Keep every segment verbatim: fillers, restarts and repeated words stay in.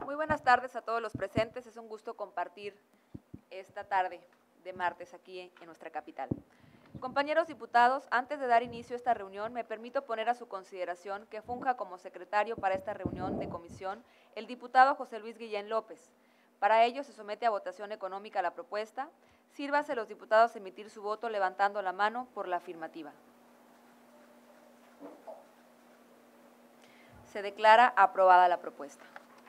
Muy buenas tardes a todos los presentes. Es un gusto compartir esta tarde de martes aquí en nuestra capital. Compañeros diputados, antes de dar inicio a esta reunión, me permito poner a su consideración que funja como secretario para esta reunión de comisión el diputado José Luis Guillén López. Para ello se somete a votación económica la propuesta. Sírvase los diputados emitir su voto levantando la mano por la afirmativa. Se declara aprobada la propuesta.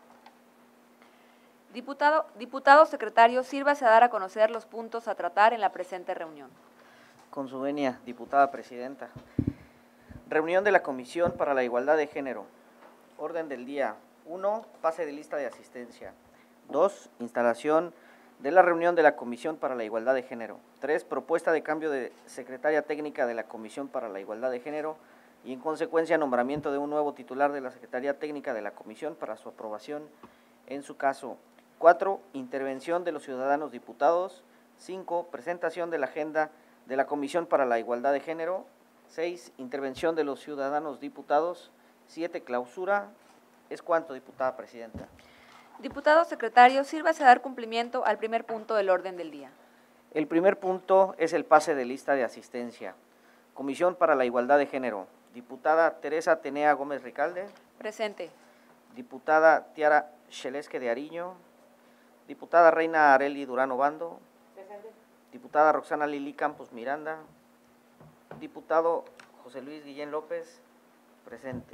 Diputado, diputado secretario, sírvase a dar a conocer los puntos a tratar en la presente reunión. Con su venia, diputada presidenta. Reunión de la Comisión para la Igualdad de Género. Orden del día. uno. Pase de lista de asistencia. dos. Instalación de la reunión de la Comisión para la Igualdad de Género. tres. Propuesta de cambio de secretaria técnica de la Comisión para la Igualdad de Género y en consecuencia nombramiento de un nuevo titular de la Secretaría Técnica de la Comisión para su aprobación en su caso. cuatro. Intervención de los ciudadanos diputados. cinco. Presentación de la agenda de la Comisión para la Igualdad de Género. seis. Intervención de los ciudadanos diputados. siete. Clausura. ¿Es cuánto, diputada presidenta? Diputado secretario, sírvase a dar cumplimiento al primer punto del orden del día. El primer punto es el pase de lista de asistencia. Comisión para la Igualdad de Género. Diputada Teresa Tenea Gómez Ricalde. Presente. Diputada Tiara Xelesque de Ariño. Diputada Reina Areli Durán Obando. Presente. Diputada Roxana Lili Campos Miranda. Diputado José Luis Guillén López. Presente.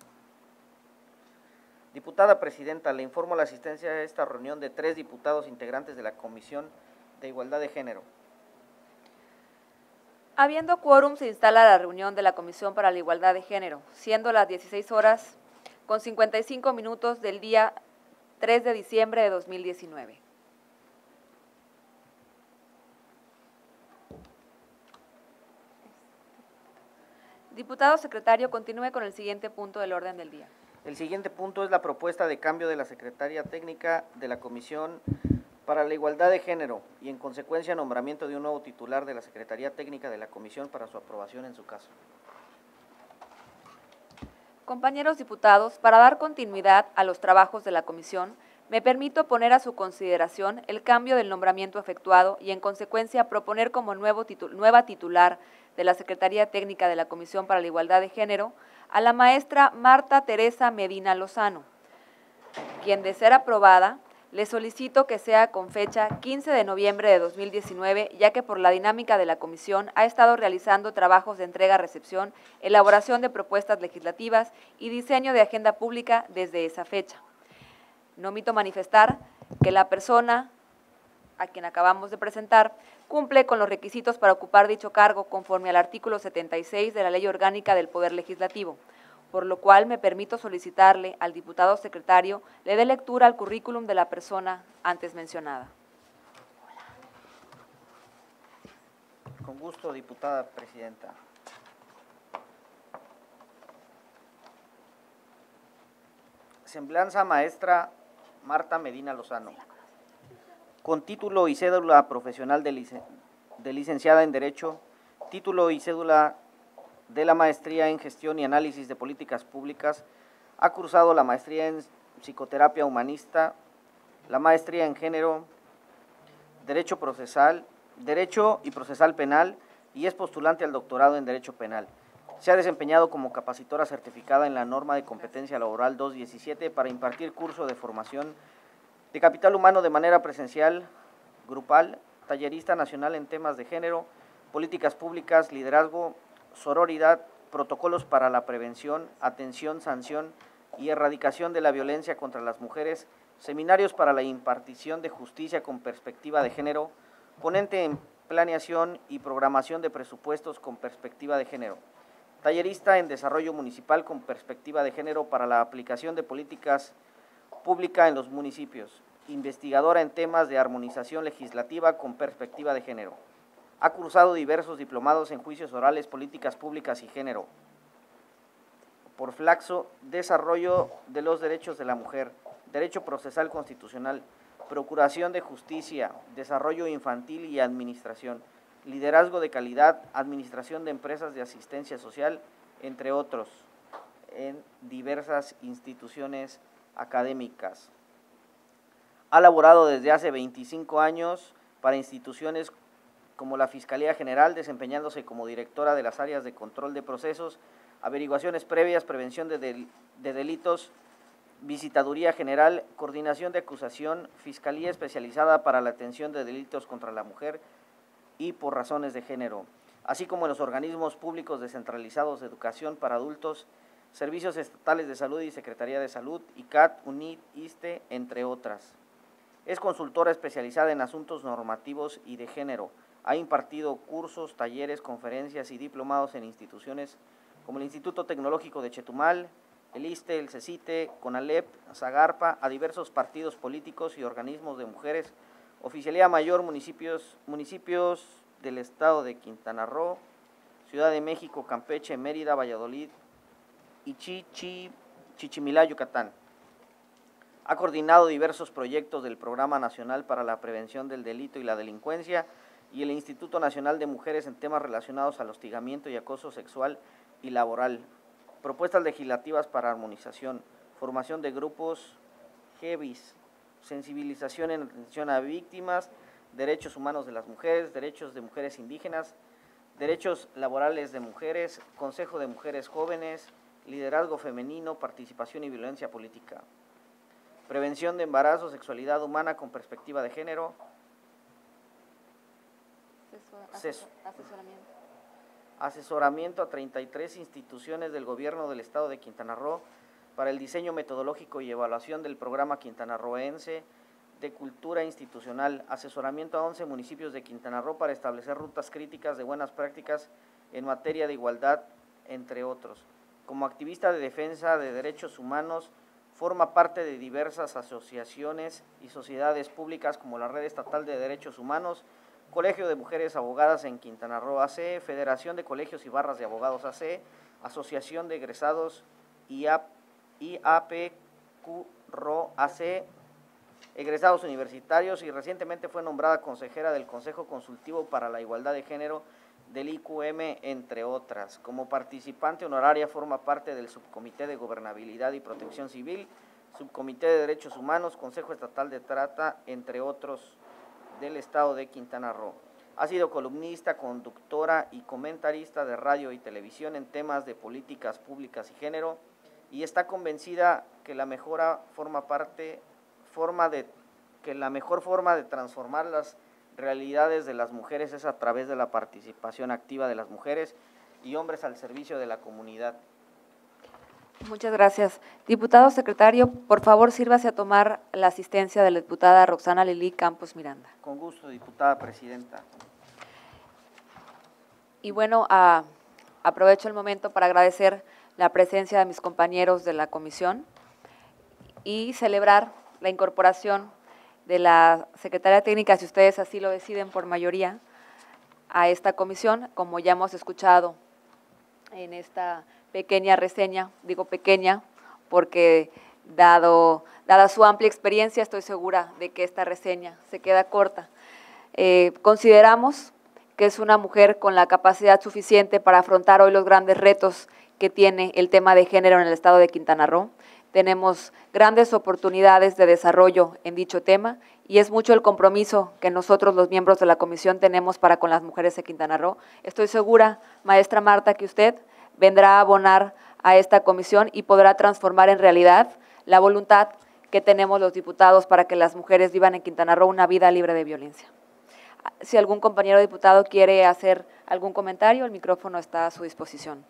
Diputada presidenta, le informo la asistencia a esta reunión de tres diputados integrantes de la Comisión de Igualdad de Género. Habiendo quórum, se instala la reunión de la Comisión para la Igualdad de Género, siendo las dieciséis horas con cincuenta y cinco minutos del día tres de diciembre de dos mil diecinueve. Diputado secretario, continúe con el siguiente punto del orden del día. El siguiente punto es la propuesta de cambio de la Secretaría Técnica de la Comisión para la Igualdad de Género y en consecuencia nombramiento de un nuevo titular de la Secretaría Técnica de la Comisión para su aprobación en su caso. Compañeros diputados, para dar continuidad a los trabajos de la comisión, me permito poner a su consideración el cambio del nombramiento efectuado y en consecuencia proponer como nuevo titu- nueva titular de la Secretaría Técnica de la Comisión para la Igualdad de Género a la maestra Marta Teresa Medina Lozano, quien de ser aprobada, le solicito que sea con fecha quince de noviembre de dos mil diecinueve, ya que por la dinámica de la comisión ha estado realizando trabajos de entrega-recepción, elaboración de propuestas legislativas y diseño de agenda pública desde esa fecha. No omito manifestar que la persona a quien acabamos de presentar cumple con los requisitos para ocupar dicho cargo conforme al artículo setenta y seis de la Ley Orgánica del Poder Legislativo, por lo cual me permito solicitarle al diputado secretario le dé lectura al currículum de la persona antes mencionada. Con gusto, diputada presidenta. Semblanza maestra Marta Medina Lozano. Con título y cédula profesional de, licen de licenciada en Derecho, título y cédula de la maestría en Gestión y Análisis de Políticas Públicas, ha cursado la maestría en Psicoterapia Humanista, la maestría en Género, Derecho Procesal, Derecho y Procesal Penal y es postulante al doctorado en Derecho Penal. Se ha desempeñado como capacitora certificada en la norma de competencia laboral doscientos diecisiete para impartir curso de formación de capital humano de manera presencial, grupal, tallerista nacional en temas de género, políticas públicas, liderazgo, sororidad, protocolos para la prevención, atención, sanción y erradicación de la violencia contra las mujeres, seminarios para la impartición de justicia con perspectiva de género, ponente en planeación y programación de presupuestos con perspectiva de género, tallerista en desarrollo municipal con perspectiva de género para la aplicación de políticas públicas en los municipios, investigadora en temas de armonización legislativa con perspectiva de género. Ha cursado diversos diplomados en juicios orales, políticas públicas y género. Por Flaxo, desarrollo de los derechos de la mujer, derecho procesal constitucional, procuración de justicia, desarrollo infantil y administración, liderazgo de calidad, administración de empresas de asistencia social, entre otros, en diversas instituciones académicas. Ha laborado desde hace veinticinco años para instituciones como la Fiscalía General, desempeñándose como directora de las áreas de control de procesos, averiguaciones previas, prevención de, del, de delitos, visitaduría general, coordinación de acusación, Fiscalía especializada para la atención de delitos contra la mujer y por razones de género, así como en los organismos públicos descentralizados de educación para adultos, Servicios Estatales de Salud y Secretaría de Salud, I C A T, U N I D, ISSSTE, entre otras. Es consultora especializada en asuntos normativos y de género. Ha impartido cursos, talleres, conferencias y diplomados en instituciones como el Instituto Tecnológico de Chetumal, el ISSSTE, el CECITE, CONALEP, SAGARPA, a diversos partidos políticos y organismos de mujeres, Oficialía Mayor, municipios, municipios del estado de Quintana Roo, Ciudad de México, Campeche, Mérida, Valladolid y Chichi, Chichimilá, Yucatán. Ha coordinado diversos proyectos del Programa Nacional para la Prevención del Delito y la Delincuencia y el Instituto Nacional de Mujeres en temas relacionados al hostigamiento y acoso sexual y laboral, propuestas legislativas para armonización, formación de grupos G B I S, sensibilización en atención a víctimas, derechos humanos de las mujeres, derechos de mujeres indígenas, derechos laborales de mujeres, Consejo de Mujeres Jóvenes, liderazgo femenino, participación y violencia política, prevención de embarazo, sexualidad humana con perspectiva de género, Asesor, asesoramiento. asesoramiento a treinta y tres instituciones del gobierno del estado de Quintana Roo para el diseño metodológico y evaluación del programa quintanarroense de cultura institucional, asesoramiento a once municipios de Quintana Roo para establecer rutas críticas de buenas prácticas en materia de igualdad, entre otros. Como activista de defensa de derechos humanos, forma parte de diversas asociaciones y sociedades públicas como la Red Estatal de Derechos Humanos, Colegio de Mujeres Abogadas en Quintana Roo A C, Federación de Colegios y Barras de Abogados A C, Asociación de Egresados I A P Q R O A C, egresados universitarios, y recientemente fue nombrada consejera del Consejo Consultivo para la Igualdad de Género del I Q M, entre otras. Como participante honoraria forma parte del Subcomité de Gobernabilidad y Protección Civil, Subcomité de Derechos Humanos, Consejo Estatal de Trata, entre otros, del estado de Quintana Roo. Ha sido columnista, conductora y comentarista de radio y televisión en temas de políticas públicas y género, y está convencida que la mejora forma parte, forma de, que la mejor forma de transformar las realidades de las mujeres es a través de la participación activa de las mujeres y hombres al servicio de la comunidad. Muchas gracias. Diputado secretario, por favor, sírvase a tomar la asistencia de la diputada Roxana Lili Campos Miranda. Con gusto, diputada presidenta. Y bueno, a, aprovecho el momento para agradecer la presencia de mis compañeros de la comisión y celebrar la incorporación de la Secretaría Técnica, si ustedes así lo deciden por mayoría, a esta comisión, como ya hemos escuchado en esta pequeña reseña, digo pequeña, porque dado, dada su amplia experiencia, estoy segura de que esta reseña se queda corta. Eh, consideramos que es una mujer con la capacidad suficiente para afrontar hoy los grandes retos que tiene el tema de género en el estado de Quintana Roo. Tenemos grandes oportunidades de desarrollo en dicho tema y es mucho el compromiso que nosotros, los miembros de la comisión, tenemos para con las mujeres de Quintana Roo. Estoy segura, maestra Marta, que usted vendrá a abonar a esta comisión y podrá transformar en realidad la voluntad que tenemos los diputados para que las mujeres vivan en Quintana Roo una vida libre de violencia. Si algún compañero diputado quiere hacer algún comentario, el micrófono está a su disposición.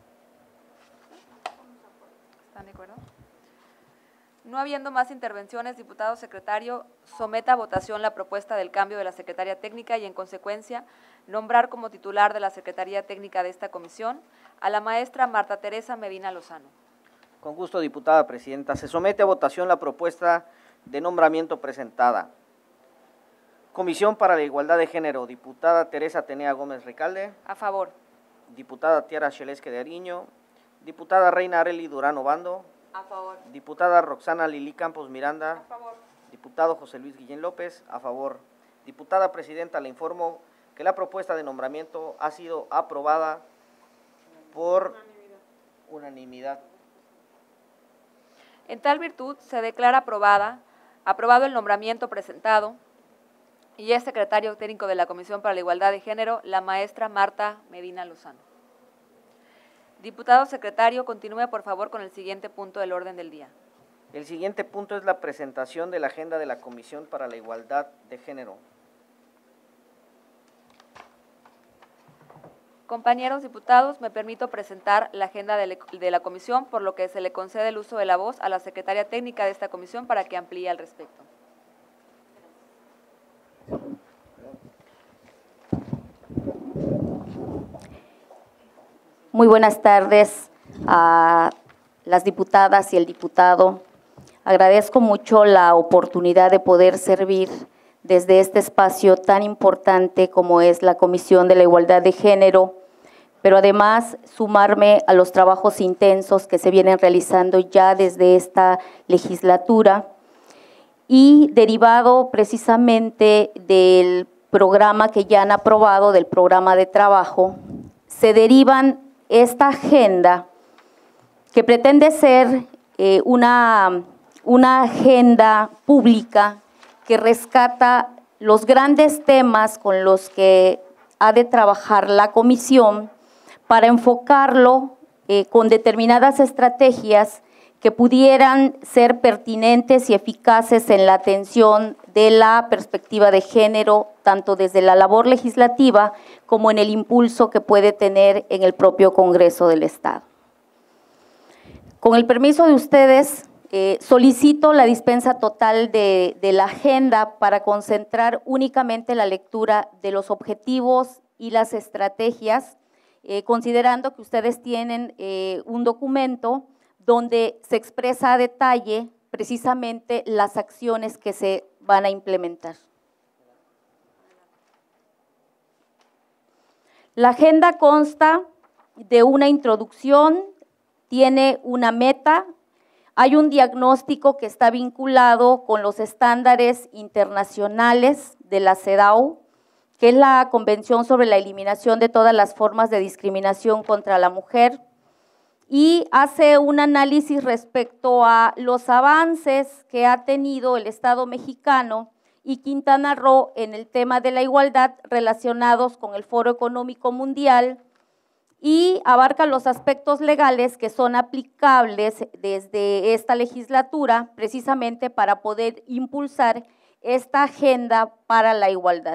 ¿Están de acuerdo? No habiendo más intervenciones, diputado secretario, someta a votación la propuesta del cambio de la Secretaría Técnica y, en consecuencia, nombrar como titular de la Secretaría Técnica de esta comisión a la maestra Marta Teresa Medina Lozano. Con gusto, diputada presidenta. Se somete a votación la propuesta de nombramiento presentada. Comisión para la Igualdad de Género, diputada Teresa Atenea Gómez Recalde. A favor. Diputada Tiara Xelesque de Ariño. Diputada Reina Arely Durán Obando. A favor. Diputada Roxana Lili Campos Miranda. A favor. Diputado José Luis Guillén López. A favor. Diputada presidenta, le informo que la propuesta de nombramiento ha sido aprobada por unanimidad. En tal virtud, se declara aprobada Aprobado el nombramiento presentado y es secretario técnico de la Comisión para la Igualdad de Género, la maestra Marta Medina Lozano. Diputado secretario, continúe por favor con el siguiente punto del orden del día. El siguiente punto es la presentación de la agenda de la Comisión para la Igualdad de Género. Compañeros diputados, me permito presentar la agenda de, de la comisión, por lo que se le concede el uso de la voz a la secretaria técnica de esta comisión para que amplíe al respecto. Muy buenas tardes a las diputadas y el diputado. Agradezco mucho la oportunidad de poder servir desde este espacio tan importante como es la Comisión de la Igualdad de Género, pero además sumarme a los trabajos intensos que se vienen realizando ya desde esta legislatura y derivado precisamente del programa que ya han aprobado, del programa de trabajo, se derivan esta agenda que pretende ser eh, una, una agenda pública que rescata los grandes temas con los que ha de trabajar la comisión para enfocarlo eh, con determinadas estrategias que pudieran ser pertinentes y eficaces en la atención de la perspectiva de género, tanto desde la labor legislativa como en el impulso que puede tener en el propio Congreso del Estado. Con el permiso de ustedes, eh, solicito la dispensa total de, de la agenda para concentrar únicamente la lectura de los objetivos y las estrategias, eh, considerando que ustedes tienen eh, un documento donde se expresa a detalle precisamente las acciones que se van a implementar. La agenda consta de una introducción, tiene una meta, hay un diagnóstico que está vinculado con los estándares internacionales de la CEDAW, que es la Convención sobre la Eliminación de todas las formas de discriminación contra la mujer, y hace un análisis respecto a los avances que ha tenido el Estado mexicano y Quintana Roo en el tema de la igualdad relacionados con el Foro Económico Mundial y abarca los aspectos legales que son aplicables desde esta legislatura precisamente para poder impulsar esta agenda para la igualdad.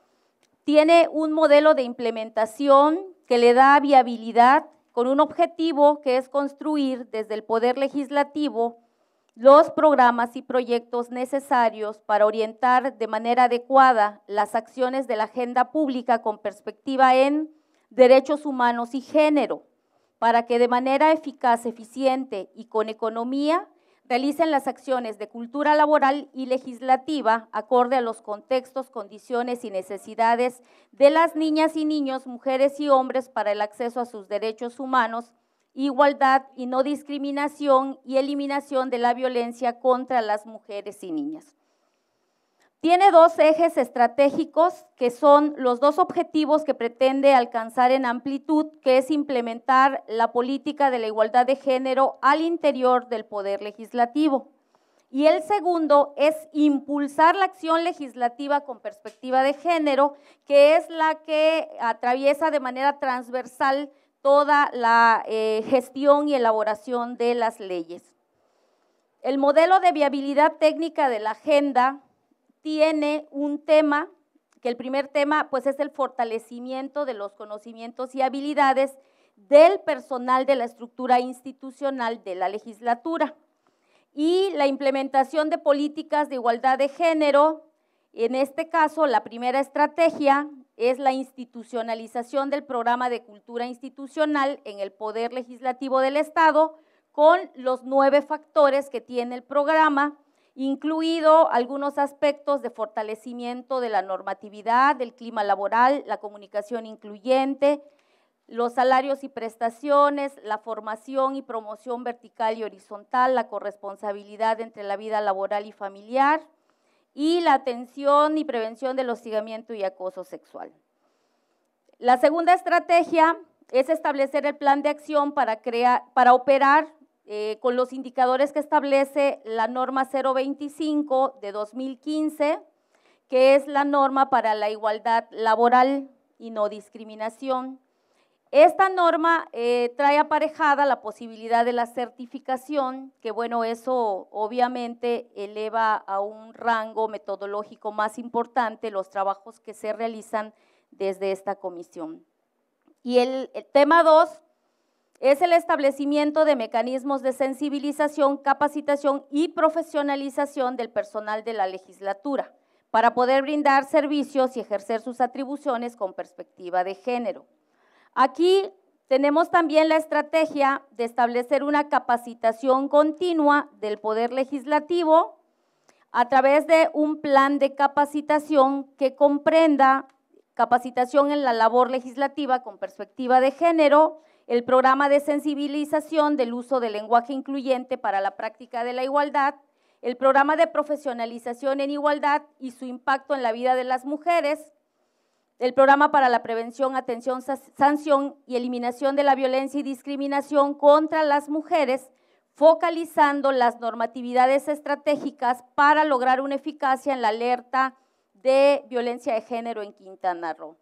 Tiene un modelo de implementación que le da viabilidad con un objetivo que es construir desde el Poder Legislativo los programas y proyectos necesarios para orientar de manera adecuada las acciones de la agenda pública con perspectiva en derechos humanos y género, para que de manera eficaz, eficiente y con economía realicen las acciones de cultura laboral y legislativa acorde a los contextos, condiciones y necesidades de las niñas y niños, mujeres y hombres para el acceso a sus derechos humanos, igualdad y no discriminación y eliminación de la violencia contra las mujeres y niñas. Tiene dos ejes estratégicos que son los dos objetivos que pretende alcanzar en amplitud, que es implementar la política de la igualdad de género al interior del Poder Legislativo. Y el segundo es impulsar la acción legislativa con perspectiva de género, que es la que atraviesa de manera transversal toda la eh, gestión y elaboración de las leyes. El modelo de viabilidad técnica de la agenda tiene un tema, que el primer tema pues es el fortalecimiento de los conocimientos y habilidades del personal de la estructura institucional de la legislatura y la implementación de políticas de igualdad de género. En este caso, la primera estrategia es la institucionalización del programa de cultura institucional en el Poder Legislativo del Estado con los nueve factores que tiene el programa, incluido algunos aspectos de fortalecimiento de la normatividad, del clima laboral, la comunicación incluyente, los salarios y prestaciones, la formación y promoción vertical y horizontal, la corresponsabilidad entre la vida laboral y familiar y la atención y prevención del hostigamiento y acoso sexual. La segunda estrategia es establecer el plan de acción para, crear, para operar eh, con los indicadores que establece la norma cero veinticinco de dos mil quince, que es la norma para la igualdad laboral y no discriminación. Esta norma eh, trae aparejada la posibilidad de la certificación, que bueno, eso obviamente eleva a un rango metodológico más importante los trabajos que se realizan desde esta comisión. Y el, el tema dos es el establecimiento de mecanismos de sensibilización, capacitación y profesionalización del personal de la legislatura para poder brindar servicios y ejercer sus atribuciones con perspectiva de género. Aquí tenemos también la estrategia de establecer una capacitación continua del Poder Legislativo a través de un plan de capacitación que comprenda capacitación en la labor legislativa con perspectiva de género, el programa de sensibilización del uso del lenguaje incluyente para la práctica de la igualdad, el programa de profesionalización en igualdad y su impacto en la vida de las mujeres, el programa para la prevención, atención, sanción y eliminación de la violencia y discriminación contra las mujeres, focalizando las normatividades estratégicas para lograr una eficacia en la alerta de violencia de género en Quintana Roo.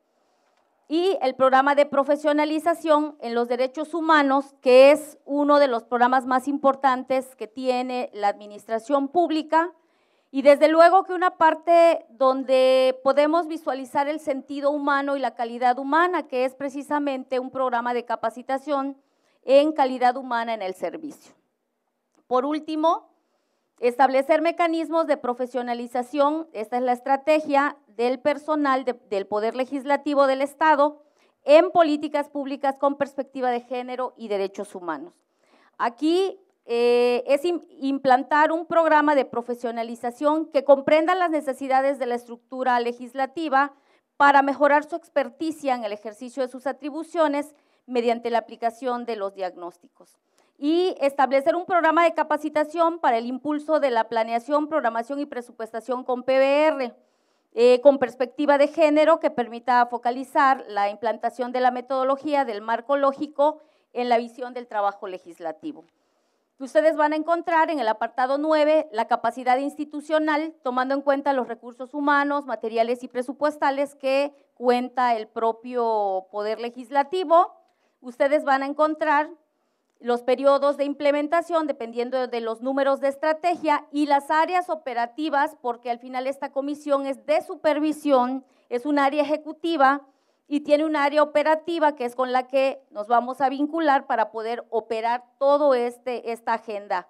Y el programa de profesionalización en los derechos humanos, que es uno de los programas más importantes que tiene la administración pública, y desde luego que una parte donde podemos visualizar el sentido humano y la calidad humana, que es precisamente un programa de capacitación en calidad humana en el servicio. Por último, establecer mecanismos de profesionalización, esta es la estrategia del personal de, del Poder Legislativo del Estado en políticas públicas con perspectiva de género y derechos humanos. Aquí eh, es implantar un programa de profesionalización que comprenda las necesidades de la estructura legislativa para mejorar su experticia en el ejercicio de sus atribuciones mediante la aplicación de los diagnósticos. Y establecer un programa de capacitación para el impulso de la planeación, programación y presupuestación con P B R, eh, con perspectiva de género que permita focalizar la implantación de la metodología del marco lógico en la visión del trabajo legislativo. Ustedes van a encontrar en el apartado nueve la capacidad institucional, tomando en cuenta los recursos humanos, materiales y presupuestales que cuenta el propio Poder Legislativo. Ustedes van a encontrar los periodos de implementación dependiendo de los números de estrategia y las áreas operativas, porque al final esta comisión es de supervisión, es un área ejecutiva y tiene un área operativa que es con la que nos vamos a vincular para poder operar todo este, esta agenda,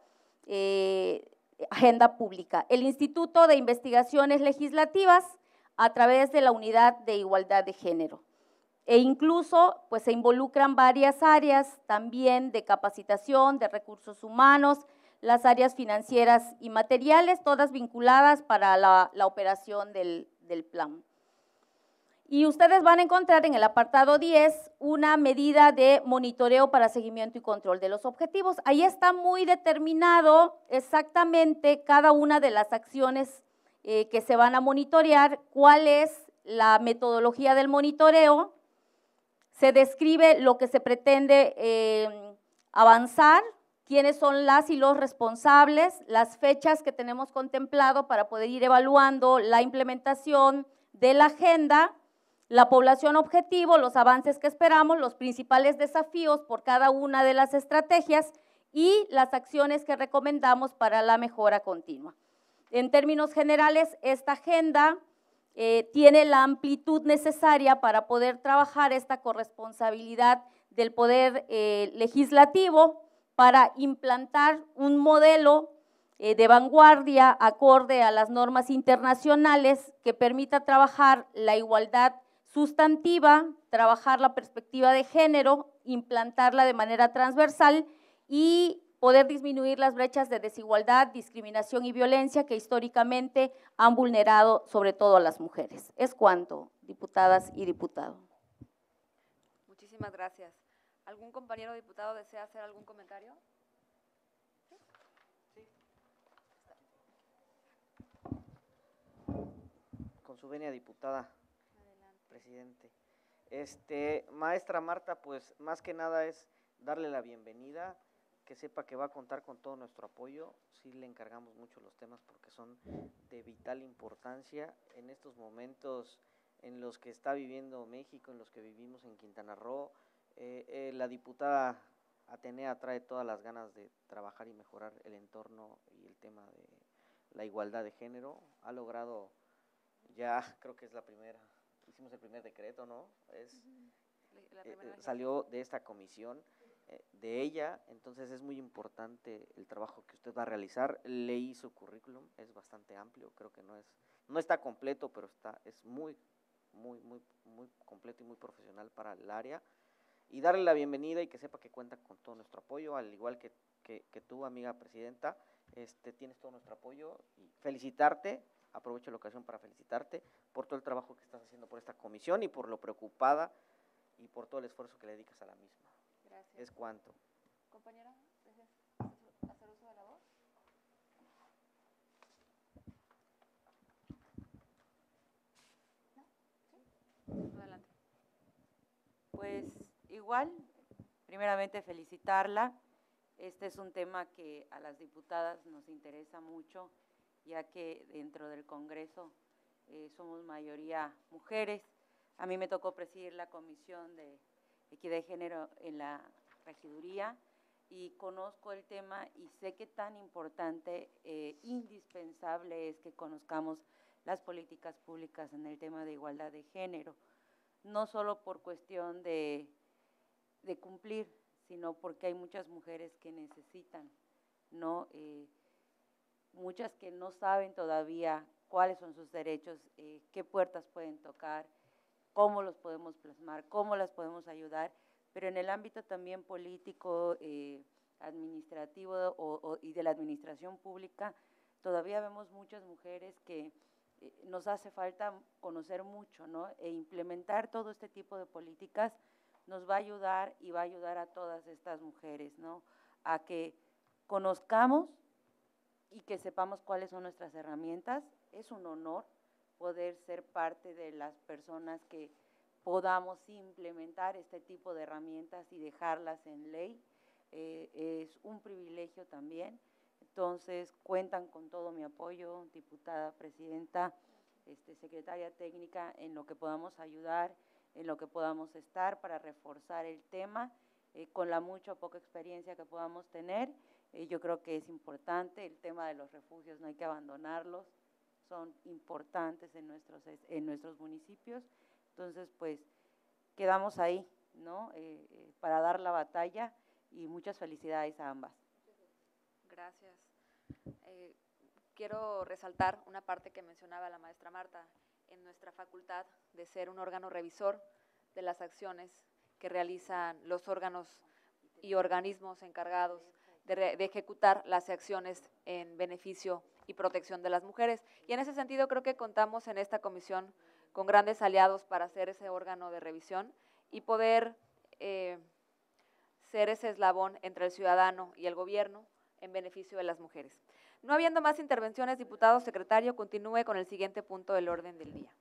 eh, agenda pública. El Instituto de Investigaciones Legislativas a través de la Unidad de Igualdad de Género. E incluso pues se involucran varias áreas también de capacitación, de recursos humanos, las áreas financieras y materiales, todas vinculadas para la, la operación del, del plan. Y ustedes van a encontrar en el apartado diez una medida de monitoreo para seguimiento y control de los objetivos. Ahí está muy determinado exactamente cada una de las acciones eh, que se van a monitorear, cuál es la metodología del monitoreo. Se describe lo que se pretende eh, avanzar, quiénes son las y los responsables, las fechas que tenemos contemplado para poder ir evaluando la implementación de la agenda, la población objetivo, los avances que esperamos, los principales desafíos por cada una de las estrategias y las acciones que recomendamos para la mejora continua. En términos generales, esta agenda Eh, tiene la amplitud necesaria para poder trabajar esta corresponsabilidad del Poder eh, Legislativo para implantar un modelo eh, de vanguardia acorde a las normas internacionales que permita trabajar la igualdad sustantiva, trabajar la perspectiva de género, implantarla de manera transversal y poder disminuir las brechas de desigualdad, discriminación y violencia que históricamente han vulnerado sobre todo a las mujeres. Es cuanto, diputadas y diputados. Muchísimas gracias. ¿Algún compañero diputado desea hacer algún comentario? Sí. Con su venia, diputada. Adelante. Presidente. Este, maestra Marta, pues más que nada es darle la bienvenida, que sepa que va a contar con todo nuestro apoyo. Sí le encargamos mucho los temas porque son de vital importancia en estos momentos en los que está viviendo México, en los que vivimos en Quintana Roo. Eh, eh, la diputada Atenea trae todas las ganas de trabajar y mejorar el entorno y el tema de la igualdad de género. Ha logrado, ya creo que es la primera, hicimos el primer decreto, ¿no? Es, La primera eh, salió de esta comisión, eh, de ella, entonces es muy importante el trabajo que usted va a realizar. Leí su currículum, es bastante amplio, creo que no es, no está completo, pero está, es muy, muy, muy, muy completo y muy profesional para el área. Y darle la bienvenida y que sepa que cuenta con todo nuestro apoyo, al igual que, que, que tú, amiga presidenta, este, tienes todo nuestro apoyo y felicitarte, aprovecho la ocasión para felicitarte por todo el trabajo que estás haciendo por esta comisión y por lo preocupada y por todo el esfuerzo que le dedicas a la misma. Gracias. Es cuanto. Compañera, ¿deseas hacer uso de la voz? ¿No? ¿Sí? Adelante. Pues igual, primeramente felicitarla. Este es un tema que a las diputadas nos interesa mucho, ya que dentro del Congreso eh, somos mayoría mujeres. A mí me tocó presidir la Comisión de Equidad de Género en la regiduría y conozco el tema y sé qué tan importante, eh, indispensable es que conozcamos las políticas públicas en el tema de igualdad de género, no solo por cuestión de, de cumplir, sino porque hay muchas mujeres que necesitan, ¿no? Eh, muchas que no saben todavía cuáles son sus derechos, eh, qué puertas pueden tocar, cómo los podemos plasmar, cómo las podemos ayudar, pero en el ámbito también político, eh, administrativo o, o, y de la administración pública, todavía vemos muchas mujeres que eh, nos hace falta conocer mucho, ¿no? E implementar todo este tipo de políticas nos va a ayudar y va a ayudar a todas estas mujeres, ¿no? A que conozcamos y que sepamos cuáles son nuestras herramientas. Es un honor poder ser parte de las personas que podamos implementar este tipo de herramientas y dejarlas en ley. Eh, es un privilegio también. Entonces, cuentan con todo mi apoyo, diputada, presidenta, este, secretaria técnica, en lo que podamos ayudar, en lo que podamos estar para reforzar el tema, eh, con la mucha o poca experiencia que podamos tener. Eh, yo creo que es importante el tema de los refugios, no hay que abandonarlos, son importantes en nuestros, en nuestros municipios. Entonces, pues, quedamos ahí, ¿no? Eh, eh, para dar la batalla y muchas felicidades a ambas. Gracias. Eh, quiero resaltar una parte que mencionaba la maestra Marta, en nuestra facultad de ser un órgano revisor de las acciones que realizan los órganos y organismos encargados de, re, de ejecutar las acciones en beneficio y protección de las mujeres. Y en ese sentido creo que contamos en esta comisión con grandes aliados para ser ese órgano de revisión y poder eh, ser ese eslabón entre el ciudadano y el gobierno en beneficio de las mujeres. No habiendo más intervenciones, diputado secretario, continúe con el siguiente punto del orden del día.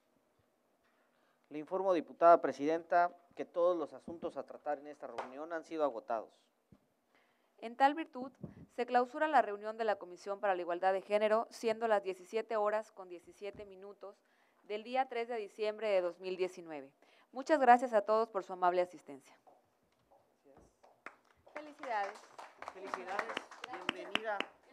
Le informo, diputada presidenta, que todos los asuntos a tratar en esta reunión han sido agotados. En tal virtud, se clausura la reunión de la Comisión para la Igualdad de Género, siendo las diecisiete horas con diecisiete minutos del día tres de diciembre de dos mil diecinueve. Muchas gracias a todos por su amable asistencia. Gracias. Felicidades. Felicidades, bienvenida.